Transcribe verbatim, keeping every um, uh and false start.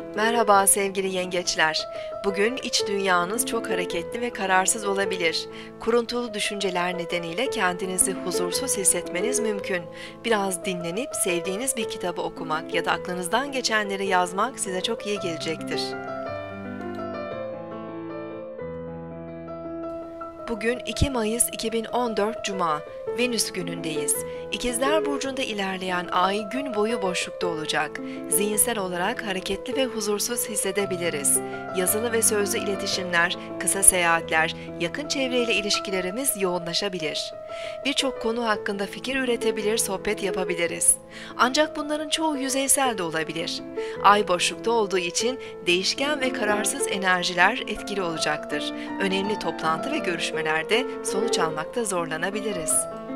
Merhaba sevgili yengeçler. Bugün iç dünyanız çok hareketli ve kararsız olabilir. Kuruntulu düşünceler nedeniyle kendinizi huzursuz hissetmeniz mümkün. Biraz dinlenip sevdiğiniz bir kitabı okumak ya da aklınızdan geçenleri yazmak size çok iyi gelecektir. Bugün iki Mayıs iki bin on dört Cuma, Venüs günündeyiz. İkizler Burcu'nda ilerleyen ay gün boyu boşlukta olacak. Zihinsel olarak hareketli ve huzursuz hissedebiliriz. Yazılı ve sözlü iletişimler, kısa seyahatler, yakın çevreyle ilişkilerimiz yoğunlaşabilir. Birçok konu hakkında fikir üretebilir, sohbet yapabiliriz. Ancak bunların çoğu yüzeysel de olabilir. Ay boşlukta olduğu için değişken ve kararsız enerjiler etkili olacaktır. Önemli toplantı ve görüşmelerde sonuç almakta zorlanabiliriz.